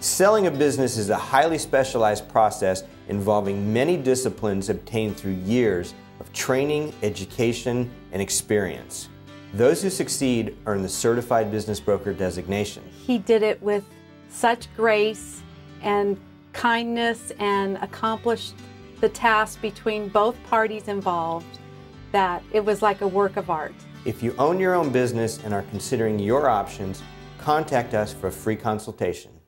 Selling a business is a highly specialized process involving many disciplines obtained through years of training, education, and experience. Those who succeed earn the Certified Business Broker designation. He did it with such grace and kindness and accomplished the task between both parties involved that it was like a work of art. If you own your own business and are considering your options, contact us for a free consultation.